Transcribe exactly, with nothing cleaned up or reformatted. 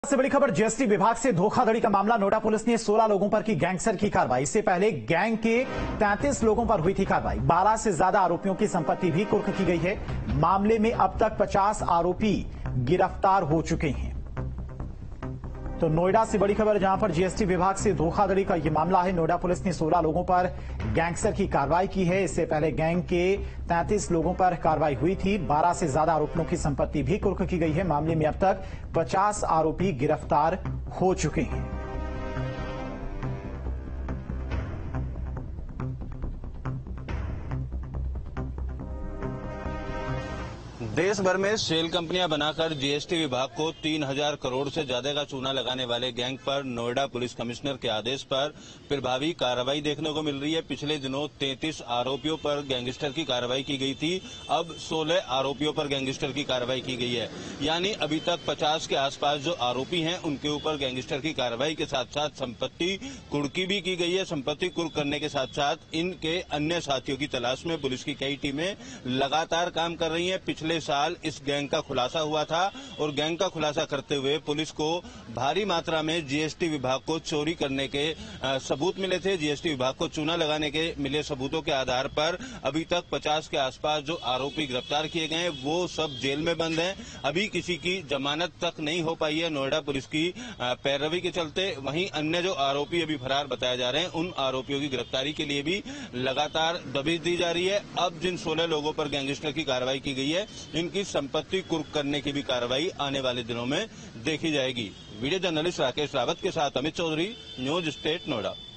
से बड़ी खबर, जीएसटी विभाग से धोखाधड़ी का मामला। नोएडा पुलिस ने सोलह लोगों पर की गैंगस्टर की कार्रवाई। इससे पहले गैंग के तैंतीस लोगों पर हुई थी कार्रवाई। बारह से ज्यादा आरोपियों की संपत्ति भी कुर्क की गई है। मामले में अब तक पचास आरोपी गिरफ्तार हो चुके हैं। तो नोएडा से बड़ी खबर, जहां पर जीएसटी विभाग से धोखाधड़ी का यह मामला है। नोएडा पुलिस ने सोलह लोगों पर गैंगस्टर की कार्रवाई की है। इससे पहले गैंग के तैंतीस लोगों पर कार्रवाई हुई थी। बारह से ज्यादा आरोपियों की संपत्ति भी कुर्क की गई है। मामले में अब तक पचास आरोपी गिरफ्तार हो चुके हैं। देश भर में सेल कंपनियां बनाकर जीएसटी विभाग को तीन हजार करोड़ से ज्यादा का चूना लगाने वाले गैंग पर नोएडा पुलिस कमिश्नर के आदेश पर प्रभावी कार्रवाई देखने को मिल रही है। पिछले दिनों तैंतीस आरोपियों पर गैंगस्टर की कार्रवाई की गई थी। अब सोलह आरोपियों पर गैंगस्टर की कार्रवाई की गई है। यानी अभी तक पचास के आसपास जो आरोपी हैं उनके ऊपर गैंगस्टर की कार्रवाई के साथ साथ संपत्ति कुर्की भी की गई है। संपत्ति कुर्क करने के साथ साथ इनके अन्य साथियों की तलाश में पुलिस की कई टीमें लगातार काम कर रही हैं। पिछले साल इस गैंग का खुलासा हुआ था और गैंग का खुलासा करते हुए पुलिस को भारी मात्रा में जीएसटी विभाग को चोरी करने के सबूत मिले थे। जीएसटी विभाग को चूना लगाने के मिले सबूतों के आधार पर अभी तक पचास के आसपास जो आरोपी गिरफ्तार किए गए हैं वो सब जेल में बंद हैं। अभी किसी की जमानत तक नहीं हो पाई है नोएडा पुलिस की पैरवी के चलते। वहीं अन्य जो आरोपी अभी फरार बताए जा रहे हैं उन आरोपियों की गिरफ्तारी के लिए भी लगातार दबिश दी जा रही है। अब जिन सोलह लोगों पर गैंगस्टर की कार्रवाई की गई है इनकी संपत्ति कुर्क करने की भी कार्रवाई आने वाले दिनों में देखी जाएगी। वीडियो जर्नलिस्ट राकेश रावत के साथ अमित चौधरी, न्यूज स्टेट नोएडा।